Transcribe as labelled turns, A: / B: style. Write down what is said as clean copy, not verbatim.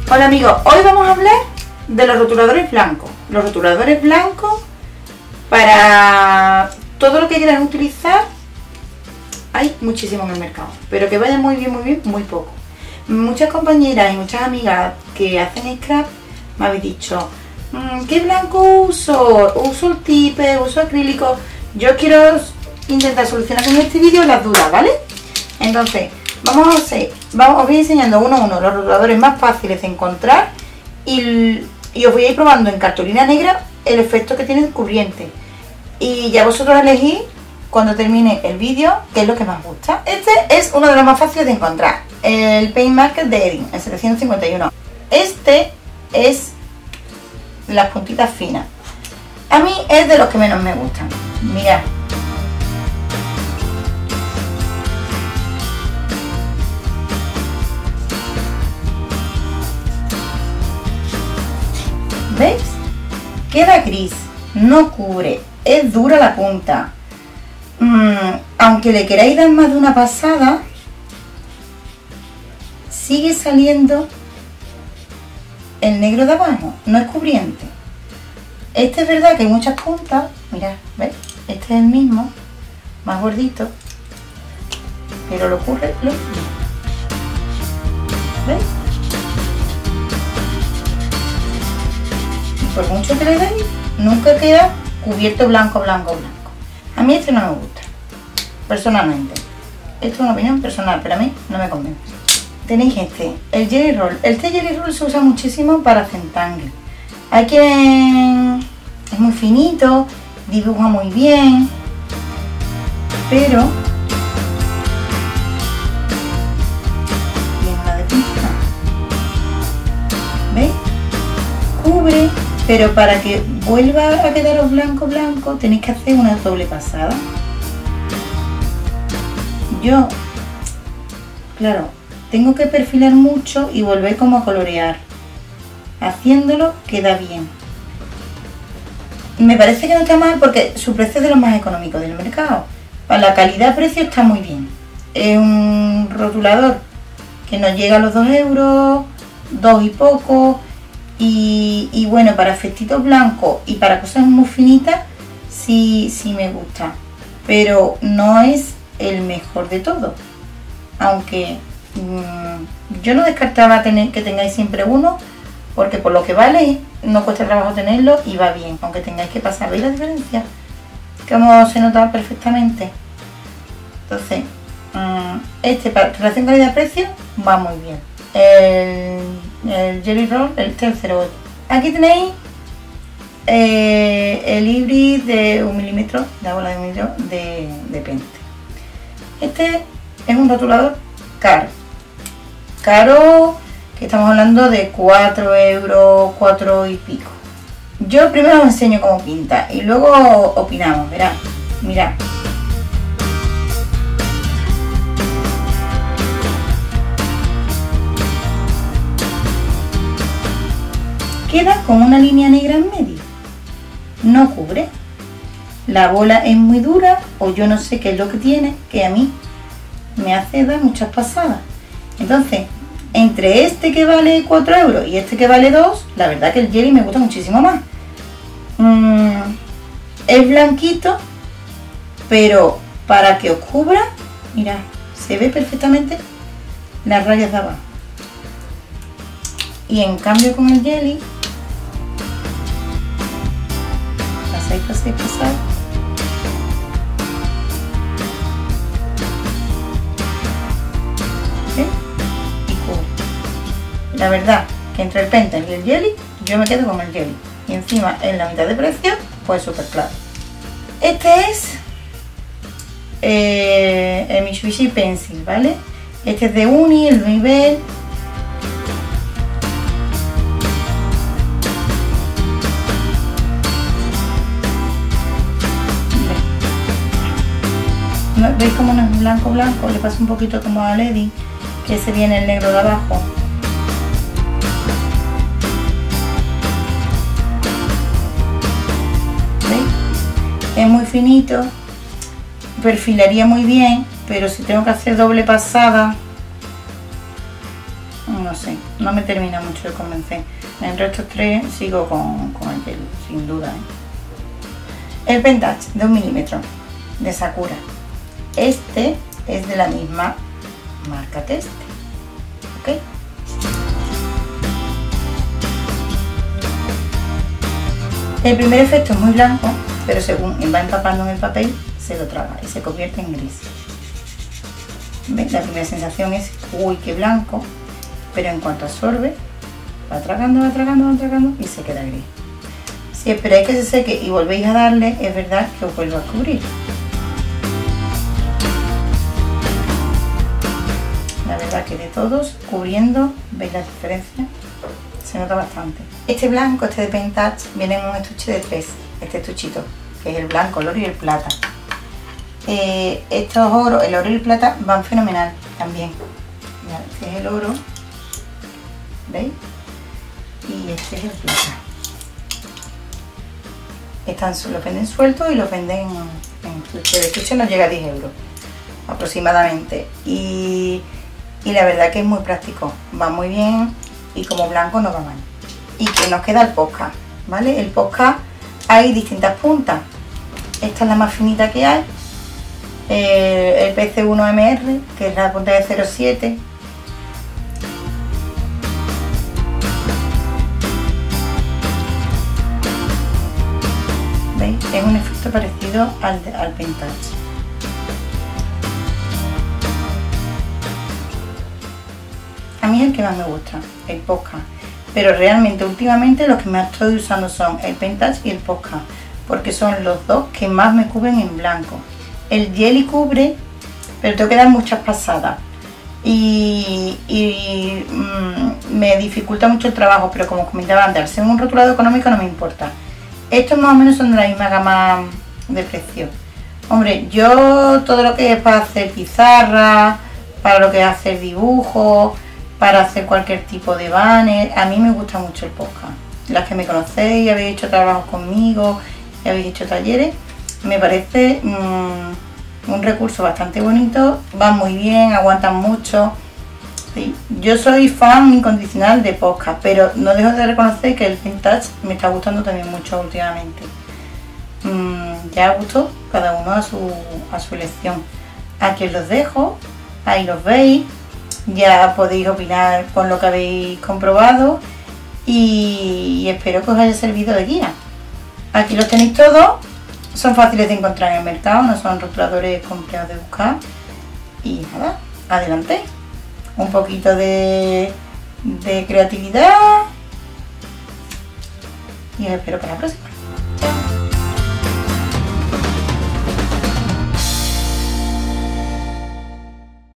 A: Hola amigos, hoy vamos a hablar de los rotuladores blancos. Los rotuladores blancos para todo lo que quieran utilizar, hay muchísimos en el mercado, pero que vayan muy bien, muy poco. Muchas compañeras y muchas amigas que hacen scrap me habéis dicho, ¿qué blanco uso? Uso el tipe, uso acrílico. Yo quiero intentar solucionar con este vídeo las dudas, ¿vale? Entonces, os voy enseñando uno a uno los rotuladores más fáciles de encontrar y os voy a ir probando en cartulina negra el efecto que tiene el cubriente. Y ya vosotros elegís cuando termine el vídeo qué es lo que más gusta. Este es uno de los más fáciles de encontrar, el Paint Marker de Erin, el 751. Este es las puntitas finas. A mí es de los que menos me gustan. Mirad. ¿Veis? Queda gris, no cubre, es dura la punta. Aunque le queráis dar más de una pasada, sigue saliendo el negro de abajo, no es cubriente. Este es verdad que hay muchas puntas, mirad, ¿veis? Este es el mismo, más gordito, pero lo ocurre lo mismo. ¿Veis? Por mucho que le deis, nunca queda cubierto blanco. A mí este no me gusta, personalmente. Esto es una opinión personal, pero a mí no me convence. Tenéis este, el Jelly Roll. Este Jelly Roll se usa muchísimo para Zentangle. Hay quien es muy finito, dibuja muy bien, pero tiene una definición. ¿Veis? Cubre. Pero para que vuelva a quedaros blanco, tenéis que hacer una doble pasada. Yo, claro, tengo que perfilar mucho y volver como a colorear. Haciéndolo queda bien. Me parece que no está mal porque su precio es de los más económicos del mercado. Para la calidad-precio está muy bien. Es un rotulador que nos llega a los 2 euros, 2 y poco. Y bueno, para efectitos blancos y para cosas muy finitas sí me gusta, pero no es el mejor de todo. Aunque yo no descartaba que tengáis siempre uno, porque por lo que vale no cuesta trabajo tenerlo y va bien, aunque tengáis que pasar. ¿Veis la diferencia? Como se nota perfectamente. Entonces, este para relación calidad-precio va muy bien. El Jelly Roll, el 08. Aquí tenéis el híbrido de 1 milímetro, la bola de 1 milímetro de Pente. Este es un rotulador caro, que estamos hablando de 4 euros, 4 y pico. Yo primero os enseño cómo pinta y luego opinamos. Verá, mirad. Queda con una línea negra en medio, no cubre. La bola es muy dura o yo no sé qué es lo que tiene, que a mí me hace dar muchas pasadas. Entonces, entre este que vale 4 euros y este que vale 2, la verdad que el Jelly me gusta muchísimo más. Es blanquito, pero para que os cubra, mirad, se ve perfectamente las rayas de abajo. Y en cambio con el Jelly, pasar. ¿Sí? Y cubre. La verdad que entre el Penta y el Jelly, yo me quedo con el Jelly. Y encima en la mitad de precio, pues súper claro. Este es el Mitsubishi Pencil, ¿vale? Este es de Uni, el nivel. ¿Veis cómo no es blanco? Le pasa un poquito como a Lady, que se viene el negro de abajo. ¿Veis? Es muy finito, perfilaría muy bien, pero si tengo que hacer doble pasada, no no sé, no me termina mucho de convencer. Entre estos tres sigo con el gel, sin duda, ¿eh? El Pen Touch de 1 milímetro de Sakura. Este es de la misma marca que este, ¿ok? El primer efecto es muy blanco, pero según va empapando en el papel, se lo traga y se convierte en gris. ¿Ves? La primera sensación es, uy, qué blanco, pero en cuanto absorbe, va tragando y se queda gris. Si esperáis que se seque y volvéis a darle, es verdad que os vuelve a cubrir. La verdad que de todos, cubriendo, ¿veis la diferencia? Se nota bastante. Este blanco, este de Pen Touch, viene en un estuche de 3, este estuchito, que es el blanco, el oro y el plata. Estos oros, el oro y el plata, van fenomenal también. Mirad, este es el oro, ¿veis? Y este es el plata. Los venden sueltos y los venden en estuche. El estuche nos llega a 10 euros aproximadamente. Y la verdad que es muy práctico, va muy bien y como blanco no va mal. Y que nos queda el Posca, ¿vale? El Posca hay distintas puntas. Esta es la más finita que hay. El PC1MR, que es la punta de 0,7. ¿Veis? Es un efecto parecido al Pen Touch. A mí es el que más me gusta, el Posca. Pero realmente últimamente los que más estoy usando son el Pen Touch y el Posca, porque son los dos que más me cubren en blanco. El Jelly cubre, pero tengo que dar muchas pasadas y me dificulta mucho el trabajo, pero como comentaba antes, al ser un rotulado económico no me importa. Estos más o menos son de la misma gama de precio. Hombre, yo todo lo que es para hacer pizarra, para lo que es hacer dibujos, para hacer cualquier tipo de banner, a mí me gusta mucho el Posca. Las que me conocéis, habéis hecho trabajos conmigo, habéis hecho talleres, me parece un recurso bastante bonito, van muy bien, aguantan mucho. Sí, yo soy fan incondicional de Posca, pero no dejo de reconocer que el Pen Touch me está gustando también mucho últimamente. Ya a gusto, cada uno a su elección. Aquí os los dejo, ahí los veis, ya podéis opinar con lo que habéis comprobado y espero que os haya servido de guía. Aquí los tenéis todos, son fáciles de encontrar en el mercado, no son rotuladores complicados de buscar. Y nada, adelante. Un poquito de creatividad y os espero para la próxima.